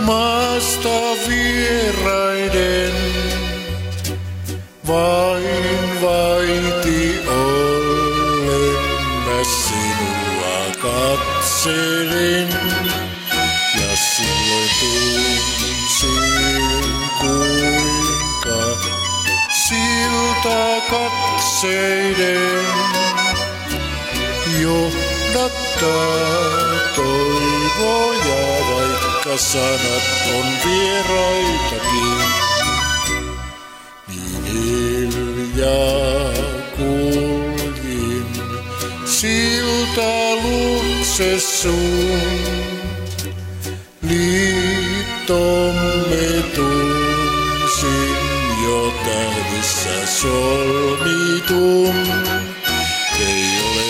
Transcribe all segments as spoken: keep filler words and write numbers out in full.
maasta vieraiden. Vain vaiti ollen mä sinua katselin. Ja silloin tunsin kuinka silta katseiden johdattaa toivoja, vaikka sanat on vieraitakin. Niin hiljaa kuljin silta luokse sun. Liittomme tunsin jo tähdissä solmitun. Ei ole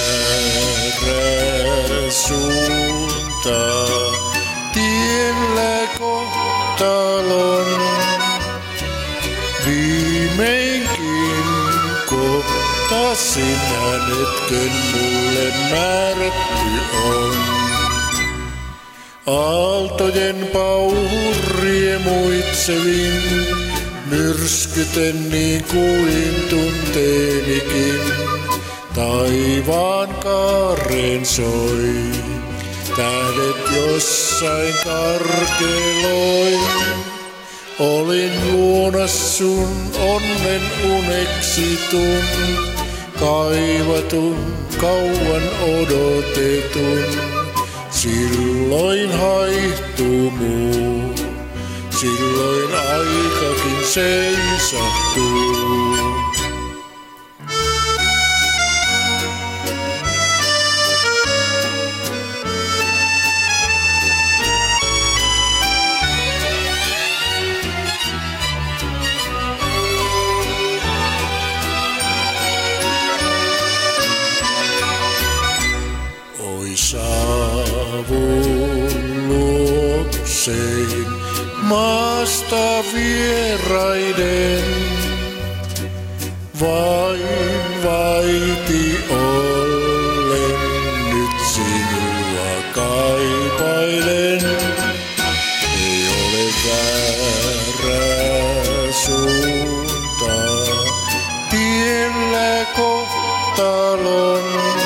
väärää suuntaa tiellä kohtalon. Viimeinkin kohtasin hänet, ken mulle määrätty on. Aaltojen pauhuriemuitsevin, myrskyten niin kuin tunteenikin. Taivaan kaareen soi, tähdet jossain karkeloi. Olin luona sun onnen uneksitun, kaivatun, kauan odotetun. Silloin haihtuu muu, silloin aikakin seisahtuu. Oi saavun luoksein maasta vieraiden, vain vaiti ollen nyt sinua kaipailen. Ei ole väärää suuntaa tiellä kohtalon.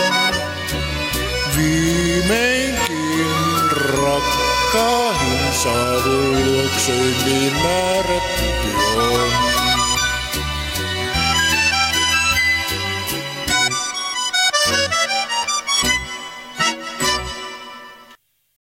Viimeinkin rakkaahin saavun luoksein niin määrätty on.